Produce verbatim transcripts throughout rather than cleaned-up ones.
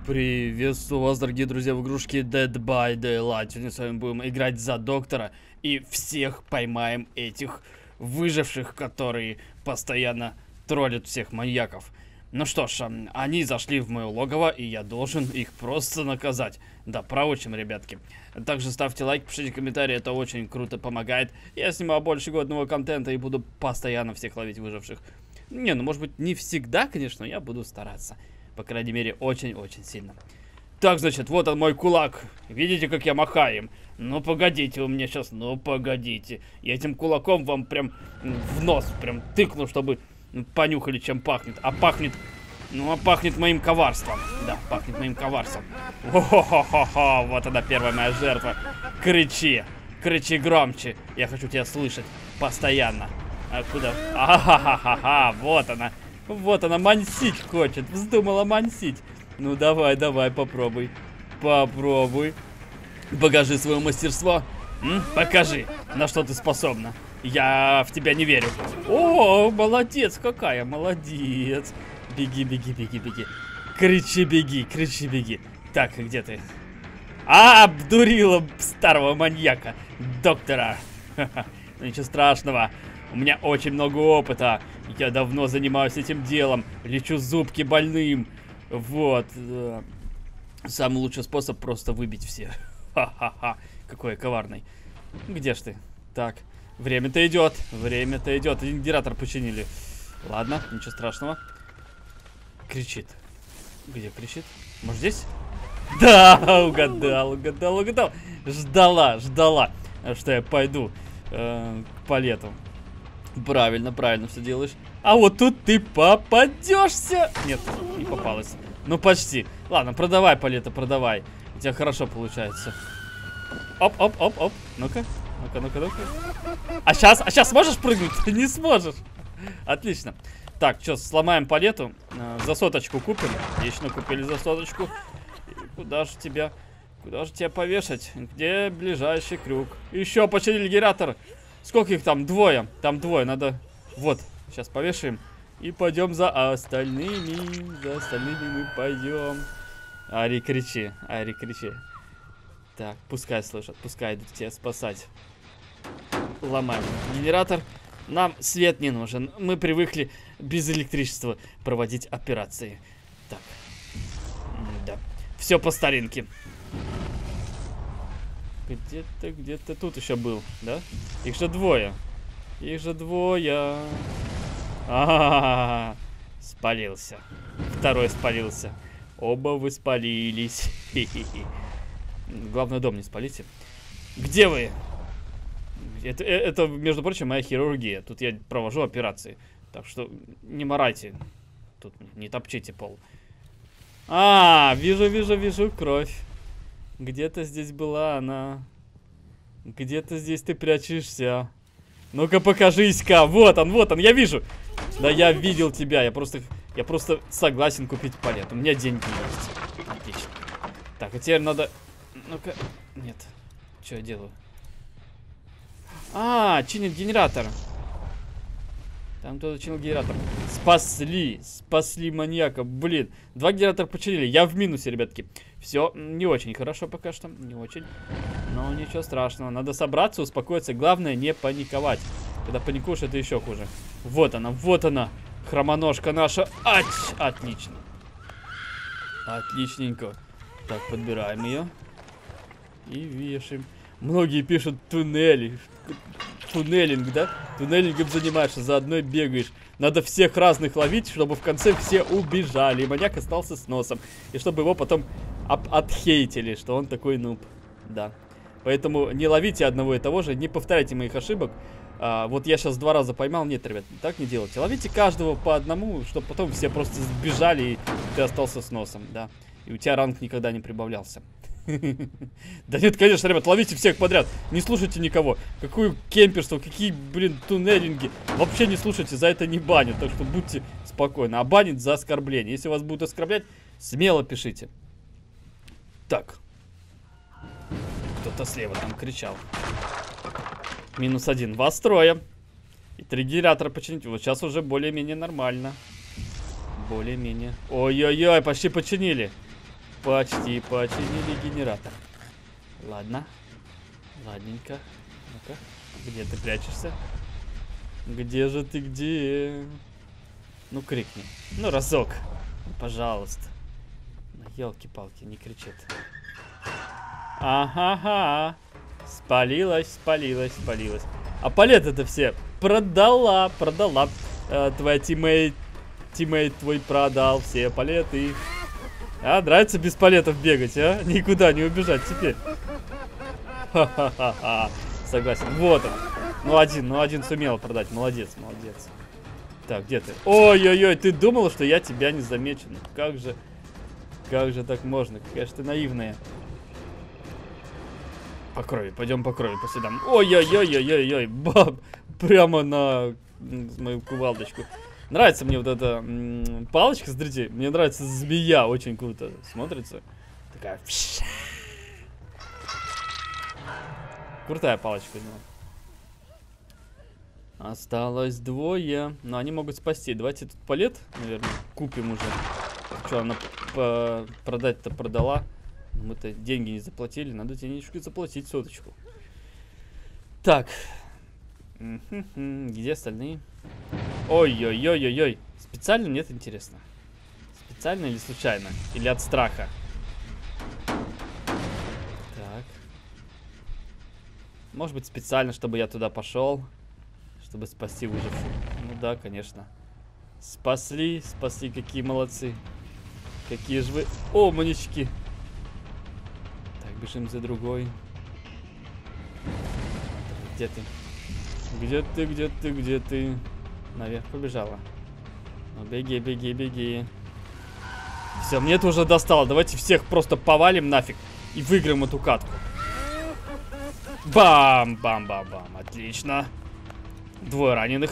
Приветствую вас, дорогие друзья, в игрушке Dead by Daylight. Сегодня с вами будем играть за доктора и всех поймаем этих выживших, которые постоянно троллят всех маньяков. Ну что ж, они зашли в мое логово, и я должен их просто наказать. Да, проучим, ребятки. Также ставьте лайк, пишите комментарии, это очень круто помогает. Я снимаю больше годного контента и буду постоянно всех ловить выживших. Не, ну может быть не всегда, конечно, но я буду стараться. По крайней мере, очень-очень сильно. Так, значит, вот он мой кулак. Видите, как я махаю им? Ну, погодите у меня сейчас, ну, погодите. Я этим кулаком вам прям в нос прям тыкну, чтобы понюхали, чем пахнет. А пахнет, ну, а пахнет моим коварством. Да, пахнет моим коварством. О-хо-хо-хо, вот она первая моя жертва. Кричи, кричи громче. Я хочу тебя слышать постоянно. А куда? А-ха-ха-ха-ха, вот она. Вот она, мансить хочет. Вздумала мансить. Ну давай, давай, попробуй. Попробуй. Покажи свое мастерство. М? Покажи, на что ты способна. Я в тебя не верю. О, молодец, какая, молодец. Беги, беги, беги, беги. Кричи, беги, кричи, беги. Так, где ты? А, обдурила старого маньяка. Доктора. Ничего страшного. У меня очень много опыта. Я давно занимаюсь этим делом. Лечу зубки больным. Вот. Самый лучший способ просто выбить всех. Ха-ха-ха. Какой я коварный. Где ж ты? Так. Время-то идет. Время-то идет. Генератор починили. Ладно, ничего страшного. Кричит. Где кричит? Может здесь? Да, угадал, угадал, угадал. Ждала, ждала, что я пойду э, к палету. Правильно, правильно все делаешь. А вот тут ты попадешься. Нет, не попалась. Ну почти. Ладно, продавай, палета, продавай. У тебя хорошо получается. Оп, оп, оп, оп. Ну-ка, ну-ка, ну-ка, ну-ка. А сейчас, а сейчас сможешь прыгнуть? Ты не сможешь. Отлично. Так, что, сломаем палету. За соточку купим. Отлично, купили за соточку. И куда же тебя, куда же тебя повешать? Где ближайший крюк? Еще починили генератор. Сколько их там? Двое. Там двое. Надо... Вот. Сейчас повешаем. И пойдем за остальными. За остальными мы пойдем. Ари, кричи. Ари, кричи. Так, пускай слышат. Пускай идут тебя спасать. Ломаем генератор. Нам свет не нужен. Мы привыкли без электричества проводить операции. Так. Да. Все по старинке. Где-то, где-то тут еще был, да? Их же двое. Их же двое. А-а-а-а. Спалился. Второй спалился. Оба вы спалились. Хи-хи-хи. Главное, дом не спалите. Где вы? Это, это, между прочим, моя хирургия. Тут я провожу операции. Так что не морайте. Тут не топчите пол. А, вижу, вижу, вижу кровь. Где-то здесь была она. Где-то здесь ты прячешься. Ну-ка покажись-ка. Вот он, вот он, я вижу. Да я видел тебя. Я просто, я просто согласен купить палет. У меня деньги есть. Отлично. Так, а теперь надо... Ну-ка. Нет. Что я делаю? А, чинит генератор. Там кто-то чинил генератор. Спасли. Спасли маньяка. Блин. Два генератора починили. Я в минусе, ребятки. Все не очень хорошо пока что. Не очень. Но ничего страшного. Надо собраться, успокоиться. Главное не паниковать. Когда паникуешь, это еще хуже. Вот она, вот она. Хромоножка наша. Ач! Отлично. Отличненько. Так, подбираем ее. И вешаем. Многие пишут туннели. Туннелинг, да? Туннелингом занимаешься, заодно бегаешь. Надо всех разных ловить, чтобы в конце все убежали. И маньяк остался с носом. И чтобы его потом отхейтили, что он такой нуб. Да. Поэтому не ловите одного и того же, не повторяйте моих ошибок. А, вот я сейчас два раза поймал. Нет, ребят, так не делайте. Ловите каждого по одному, чтобы потом все просто сбежали, и ты остался с носом, да. И у тебя ранг никогда не прибавлялся. Да нет, конечно, ребят, ловите всех подряд. Не слушайте никого. Какое кемперство, какие, блин, туннелинги. Вообще не слушайте, за это не банят. Так что будьте спокойны. А банит за оскорбление. Если вас будут оскорблять, смело пишите. Так. Кто-то слева там кричал. Минус один. Вас трое. И три генератора починить. Вот сейчас уже более-менее нормально. Более-менее. Ой-ой-ой, почти починили. почти починили генератор. Ладно. Ладненько. Ну-ка. Где ты прячешься? Где же ты, где? Ну, крикни. Ну, разок. Пожалуйста. Ну, елки-палки, не кричит. Ага-га. Спалилась, спалилась, спалилась. А палет это все продала, продала. Э, твоя тиммейт, тиммейт твой продал все палеты. А, нравится без палетов бегать, а? Никуда не убежать теперь. Ха-ха-ха-ха. Согласен. Вот он. Ну, один, ну, один сумел продать. Молодец, молодец. Так, где ты? Ой-ой-ой, ты думала, что я тебя не замечу? Ну, как же, как же так можно? Какая же ты наивная. По крови, пойдем по крови, по следам. Ой-ой-ой-ой-ой-ой, баб, прямо на мою кувалдочку. Нравится мне вот эта м, палочка, смотрите, мне нравится змея, очень круто смотрится. Такая. Крутая палочка. Ну. Осталось двое, но они могут спасти. Давайте тут палет, наверное, купим уже. Что, она продать-то продала. Мы-то деньги не заплатили, надо денежку заплатить, соточку. Так. Где остальные? Ой-ой-ой-ой-ой. Специально? Нет, интересно. Специально или случайно? Или от страха? Так. Может быть, специально, чтобы я туда пошел. Чтобы спасти выживших. Ну да, конечно. Спасли, спасли, какие молодцы. Какие же вы омнички. Бежим за другой. Где ты? Где ты, где ты, где ты? Наверх побежала. Ну, беги, беги, беги. Все, мне это уже достало. Давайте всех просто повалим нафиг и выиграем эту катку. Бам-бам-бам-бам. Отлично. Двое раненых.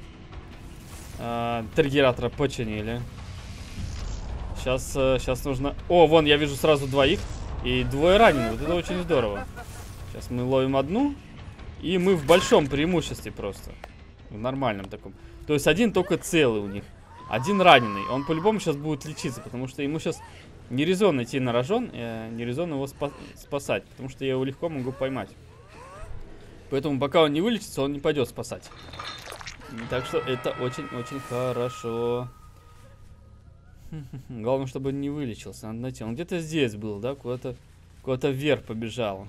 А, Триггератора починили. Сейчас, сейчас нужно... О, вон, я вижу сразу двоих. И двое раненых. Вот это очень здорово. Сейчас мы ловим одну. И мы в большом преимуществе просто. В нормальном таком. То есть один только целый у них. Один раненый. Он по-любому сейчас будет лечиться. Потому что ему сейчас не резон идти на рожон. Э, не резон его спа спасать. Потому что я его легко могу поймать. Поэтому пока он не вылечится, он не пойдет спасать. Так что это очень-очень хорошо. Главное, чтобы он не вылечился. Надо найти. Он где-то здесь был, да? Куда-то куда-то вверх побежал.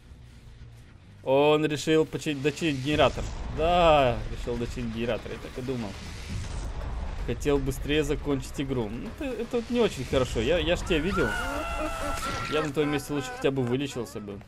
Он решил починить, дочинить генератор. Да, решил дочинить генератор. Я так и думал. Хотел быстрее закончить игру. Это, это не очень хорошо. Я, я ж тебя видел. Я на твоем месте лучше хотя бы вылечился бы.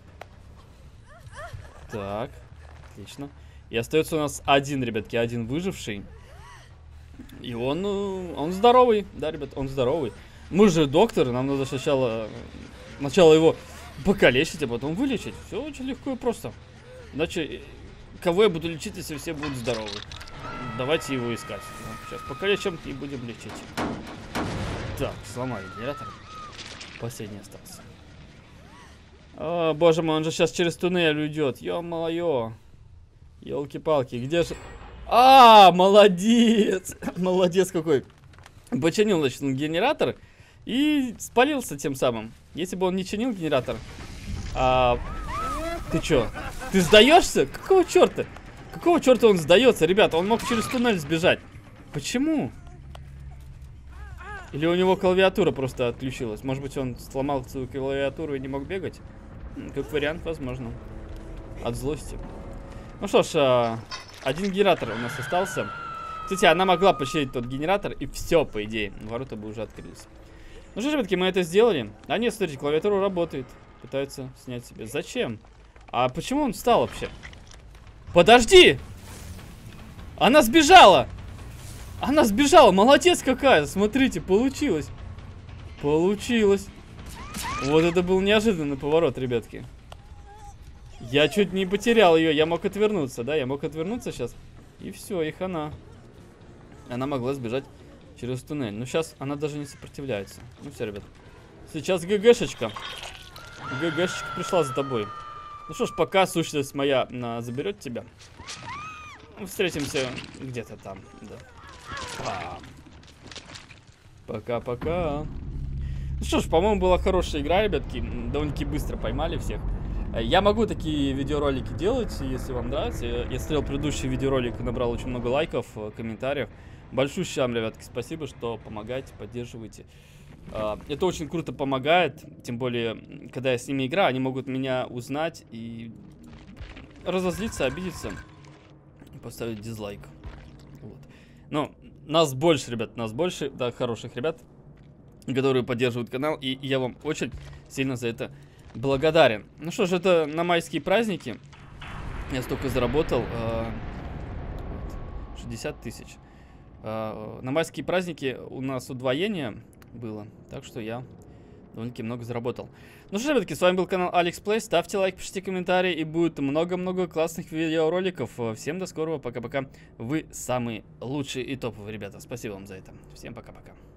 Так, отлично. И остается у нас один, ребятки, один выживший. И он, он здоровый, да, ребят, он здоровый. Мы же докторы, нам надо сначала, сначала его покалечить, а потом вылечить. Все очень легко и просто. Иначе, кого я буду лечить, если все будут здоровы? Давайте его искать. Сейчас покалечим и будем лечить. Так, сломали генератор. Последний остался. О, боже мой, он же сейчас через туннель уйдет. Ё-моё. Ёлки-палки, где же... А, молодец! Молодец какой. Починил, значит, он генератор и спалился тем самым. Если бы он не чинил генератор... А... Ты чё? Ты сдаешься? Какого черта? Какого черта он сдается, ребята? Он мог через туннель сбежать. Почему? Или у него клавиатура просто отключилась? Может быть, он сломал свою клавиатуру и не мог бегать? Как вариант, возможно. От злости. Ну что ж, один генератор у нас остался. Кстати, она могла починить тот генератор, и все, по идее. Ворота бы уже открылись. Ну что ж, ребятки, мы это сделали. А нет, смотрите, клавиатура работает. Пытается снять себе. Зачем? А почему он встал вообще? Подожди! Она сбежала! Она сбежала! Молодец какая! Смотрите, получилось. Получилось. Вот это был неожиданный поворот, ребятки. Я чуть не потерял ее. Я мог отвернуться, да? Я мог отвернуться сейчас. И все, их она. Она могла сбежать через туннель. Но сейчас она даже не сопротивляется. Ну все, ребят. Сейчас ГГшечка. ГГшечка пришла за тобой. Ну что ж, пока сущность моя а, заберет тебя. Встретимся где-то там, да. Пока-пока. Ну что ж, по-моему, была хорошая игра, ребятки. Довольно-таки быстро поймали всех. Я могу такие видеоролики делать, если вам нравится. Я смотрел предыдущий видеоролик и набрал очень много лайков, комментариев. Большущий вам, ребятки, спасибо, что помогаете, поддерживаете. Это очень круто помогает, тем более, когда я с ними играю, они могут меня узнать и разозлиться, обидеться и поставить дизлайк. Вот. Но нас больше, ребят, нас больше, да, хороших ребят, которые поддерживают канал, и я вам очень сильно за это благодарен. Ну что ж, это на майские праздники. Я столько заработал. шестьдесят тысяч. На майские праздники у нас удвоение было, так что я довольно-таки много заработал. Ну что ж, ребятки, с вами был канал AlexPlay. Ставьте лайк, пишите комментарии, и будет много-много классных видеороликов. Всем до скорого, пока-пока. Вы самые лучшие и топовые ребята. Спасибо вам за это. Всем пока-пока.